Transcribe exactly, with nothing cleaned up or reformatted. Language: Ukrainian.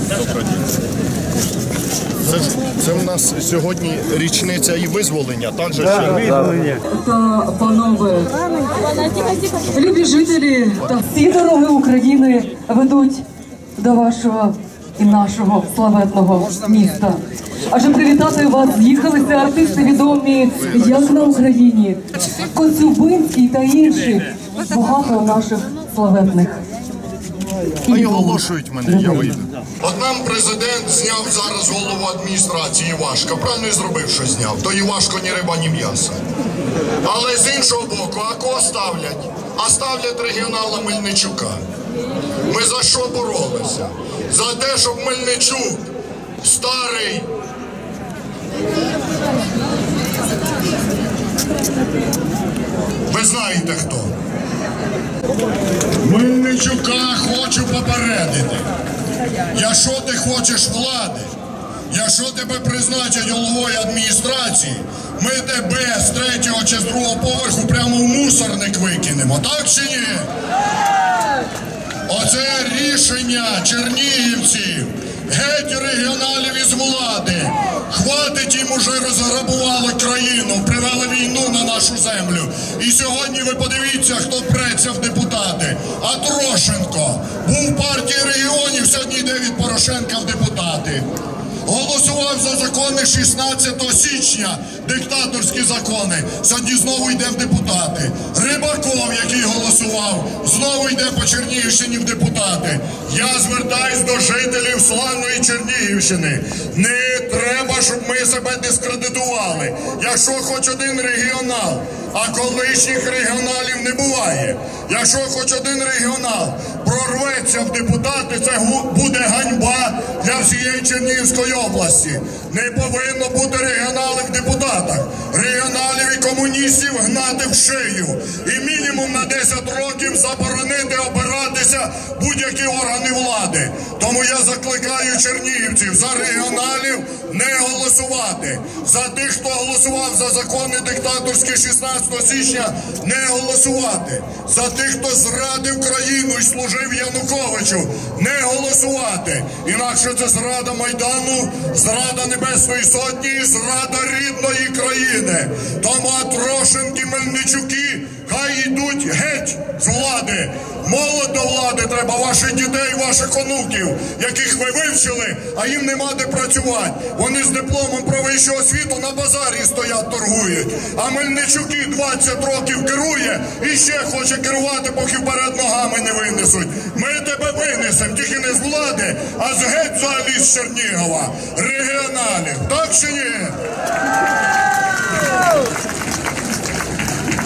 Доброго дня. Це, це в нас сьогодні річниця і визволення, так же? Да, визволення. Та, панове, любі жителі та всі дороги України ведуть до вашого і нашого славетного міста. Адже привітати вас з'їхалися артисти відомі як на Україні, Коцюбинський та інші, багато наших славетних. А й оголошують мене, я вийду. От нам президент зняв зараз голову адміністрації Івашка. Правильно зробив, що зняв. То Івашко ні риба, ні м'ясо. Але з іншого боку, а кого ставлять? А ставлять регіонала Мельничука. Ми за що боролися? За те, щоб Мельничук, старий, ви знаєте хто. Мельничука хочу попередити. Якщо ти хочеш влади, якщо тебе призначать головою адміністрації, ми тебе з третього чи з другого поверху прямо в мусорник викинемо. Так чи ні? Оце рішення чернігівців. Геть регіоналів із влади. Хватить їм уже розграбували країну, привели війну на нашу землю. І сьогодні ви подивіться, хто преться в депутати. А Трошенко був в партії регіонів, сьогодні йде від Порошенка в депутати. Голосував за закони шістнадцятого січня, диктаторські закони, сьогодні знову йде в депутати. Рибаков, який голосував, знову йде по Чернігівщині в депутати. Я звертаюсь до жителів славної Чернігівщини. Не треба, щоб ми себе дискредитували. Якщо хоч один регіонал, а колишніх регіоналів не буває, якщо хоч один регіонал прорветься в депутати, це буде ганьба для всієї Чернігівської області. Не повинно бути регіоналів в депутатах. Регіоналів і комуністів гнати в шию. І мінімум на десять років заборонити обиратися будь-які органи влади. Тому я закликаю чернігівців за регіоналів не голосувати. За тих, хто голосував за закони диктаторські шістнадцятого січня, не голосувати. За тих, хто зрадив країну і служив Януковичу, не голосувати. Інакше це зрада Майдану, зрада Небесної Сотні і зрада рідної країни. Тому Трошенки, Мельничуки, хай йдуть геть з влади. Молодь до влади треба, ваших дітей, ваших онуків, яких ви вивчили, а їм нема де працювати. Вони з дипломом про вищу освіту на базарі стоять, торгують. А Мельничуки двадцять років керує і ще хоче керувати, поки вперед ногами не винесуть. Ми тебе винесемо, тільки не з влади, а з геть взагалі з Чернігова. Регіоналів. Так чи ні?